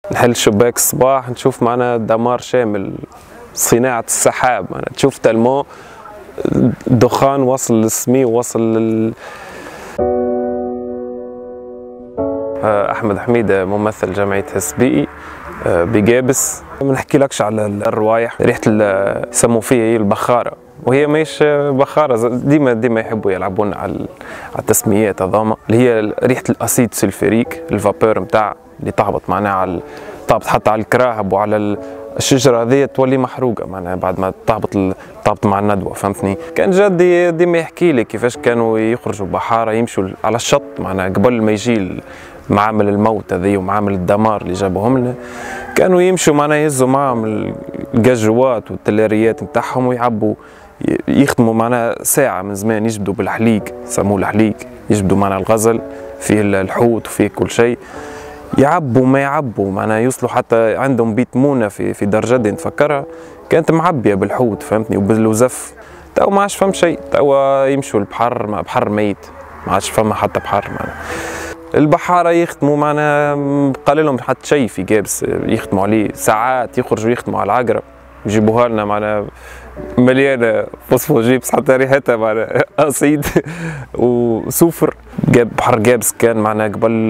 نحل شباك الصباح نشوف معنا دمار شامل، صناعة السحاب، معنا تشوف تلمو الدخان وصل للسمي وصل أحمد حميدة ممثل جمعية حس بيئي بجابس. ما نحكيلكش على الروايح، ريحة يسموا فيها هي البخارة، وهي ماهيش بخارة، ديما يحبوا يلعبون على التسميات هذوما، اللي هي ريحة الأسيد سلفوريك، الفابور نتاع اللي تهبط معناها تهبط حتى على الكراهب وعلى الشجرة هذه تولي محروقة معناها بعد ما تهبط مع الندوة، فهمتني؟ كان جدي ديما يحكي لي كيفاش كانوا يخرجوا بحارة يمشوا على الشط معناها قبل ما يجي معامل الموت هذي ومعامل الدمار اللي جابوهم لنا، كانوا يمشوا معناها يهزوا معاهم الجاجوات والتلاريات نتاعهم ويعبوا يخدموا معناها ساعة من زمان، يجبدوا بالحليق، يسموه الحليق، يجبدوا معناها الغزل فيه الحوت وفيه كل شيء، يعبوا ما يعبوا معناها يوصلوا حتى عندهم بيت مونة في درجة نتفكرها كانت معبية بالحوت، فهمتني، وبالوزف. تو ما عادش فهم شيء، تو يمشوا البحر بحر ميت، ما عادش فما حتى بحر معناها. البحارة يخدموا معنا قال لهم حتى شيء في جابس، يخدموا عليه ساعات، يخرجوا يخدموا على العقرب يجيبوها لنا معنا مليانة فوسفوجيبس حتى ريحتها معنا أسيد وسوفر. بحر جابس كان معنا قبل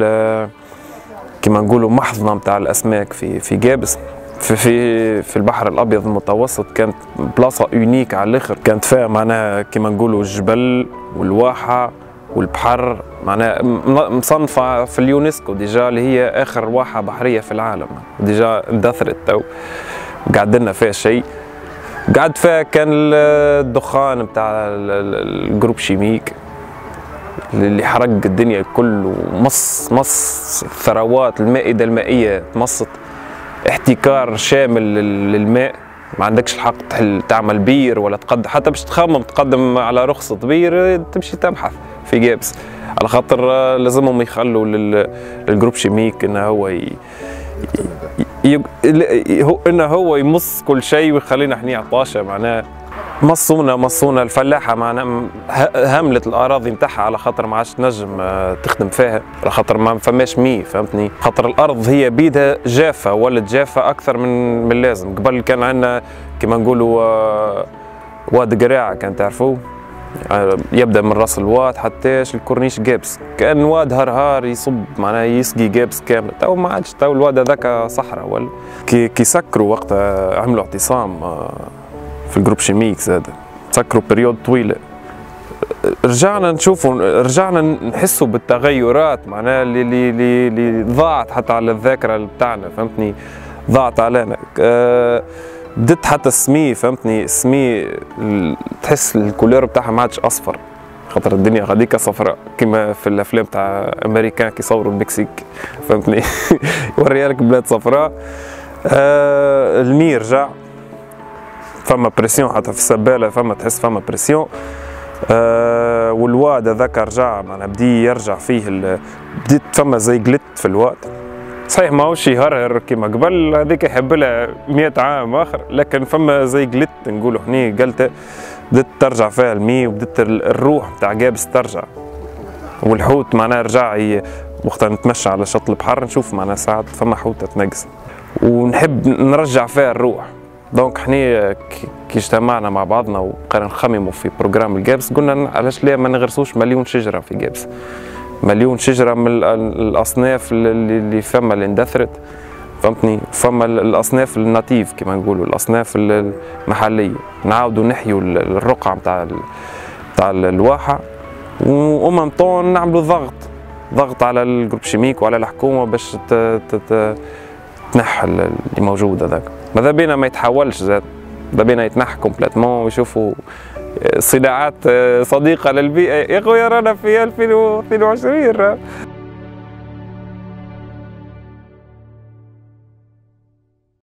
كما نقولوا محضنة نتاع الأسماك في جابس، في البحر الأبيض المتوسط، كانت بلاصة يونيك على الآخر، كانت فيها معناها كما نقولوا الجبل والواحة والبحر، معناها مصنفة في اليونسكو ديجا، اللي هي آخر واحة بحرية في العالم، ديجا اندثرت تو، قعد لنا فيها شيء، قعد فيها كان الدخان نتاع الجروب شيميك اللي حرق الدنيا الكل ومص الثروات، المائدة المائية تمصت، احتكار شامل للماء، ما عندكش الحق تعمل بير ولا تقدم، حتى باش تقدم على رخصة بير تمشي تبحث في جابس، على خاطر لازمهم يخلوا للجروب شيميك انه هو يمص كل شيء ويخلينا احنا عطاشة، معناها مصونا الفلاحة معناها هملت الأراضي نتاعها على خاطر ما عادش تنجم تخدم فيها، على خاطر ما فماش مي، فهمتني؟ خاطر الأرض هي بيدها جافة، ولات جافة أكثر من اللازم. قبل كان عندنا كما نقولوا واد قراعة، كان تعرفوه؟ يبدا من راس الواد حتى الكورنيش جابس، كان واد هرهار يصب معناها يسقي جابس كامل، تو ما عادش، تو الواد هذاك صحراء. ولا كي سكروا وقتها عملوا اعتصام في الجروب شيميك، زاد سكروا بريود طويله، رجعنا نحسوا بالتغيرات معناها اللي ضاعت حتى على الذاكره بتاعنا، فهمتني؟ ضاعت علينا. بدت حتى السمي، فهمتني؟ السمي تحس الكولور بتاعها ما عادش اصفر، خاطر الدنيا غاديكا صفراء كيما في الافلام تاع امريكان كي يصوروا المكسيك، فهمتني؟ يوريها لك بلاد صفراء. المي رجع، فما بريسيون حتى في السباله، تحس فما بريسيون. والواد هذاك رجع معناها بدي يرجع فيه بديت فما زي قلت في الواد، صحيح ماهوش يهرهر كيما قبل، هذيك يحب لها 100 عام اخر، لكن فما زي قلت نقولوا هني قلت بدت ترجع فيها المي، وبدت الروح نتاع جابس ترجع، والحوت معناها رجع. وقتها نتمشى على شط البحر نشوف معناها ساعات فما حوتة تنقز، ونحب نرجع فيها الروح. دونك حنا كي اجتمعنا مع بعضنا وبقينا نخمموا في بروجرام الجابس، قلنا علاش ليه ما نغرسوش مليون شجرة في جابس، مليون شجرة من الأصناف اللي فما اللي اندثرت، فهمتني؟ فما الأصناف الناتيف كما نقولوا، الأصناف المحلية، نعاودوا نحيوا الرقعة نتاع الواحة، وأمم طون نعملوا ضغط على الجروب شيميك وعلى الحكومة باش تنحى اللي موجود هذاك. ماذا بينا ما يتحولش، زاد ماذا بينا يتنحى كومبليتمون ويشوفوا صناعات صديقة للبيئة. يا خويا رانا في 2022.